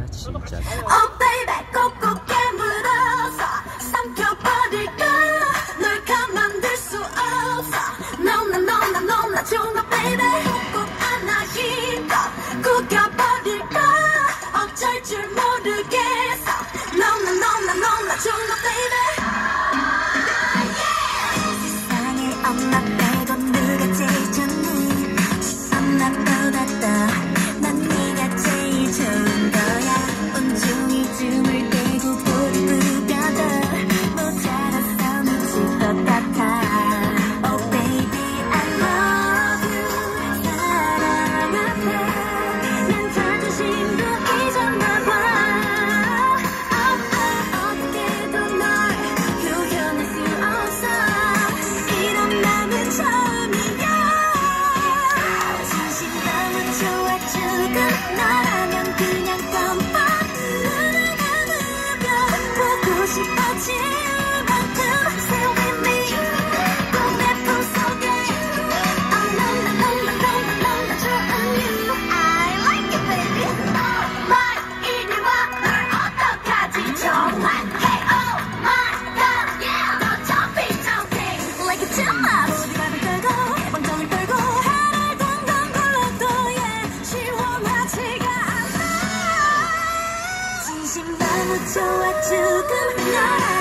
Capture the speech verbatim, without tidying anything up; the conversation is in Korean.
진짜. Oh baby 꼭꼭 깨물어서 삼켜버릴까 널 가만둘 수 없어 너나 너나 너나 좋아 baby 꼭 안아힘껏 구겨버릴까 어쩔 줄 모르겠어 너나 너나 너나 좋아 baby 세상에 엄마 빼고 누가 제일 좋니 엄마보다 더 난 네가 제일 좋은 거야 온종일 춤을 대고 꼬리 부벼도 모자라서 미칠 것 같아 Oh baby I love you 사랑하네 난 자존심도 잊었나봐 oh, 어떻게도 널 표현할 수 없어 이런 맘은 처음이야 진심 너무 좋아 조금 너라면 그냥 껌뻑 눈을 감으면 보고 싶어질 만큼 Stay with me 꼭 내 품속에 Oh no no no no no no no 좋은 you I like it baby Oh my 이리 와 널 어떡하지 정확해 Oh my god yeah 너 jumping jumping like a chipmunk 어디가를 떨고 번쩍을 떨고 해를 덩덩 굴러도 yeah 시원하지가 않아 진심 너무 좋아 조금 너라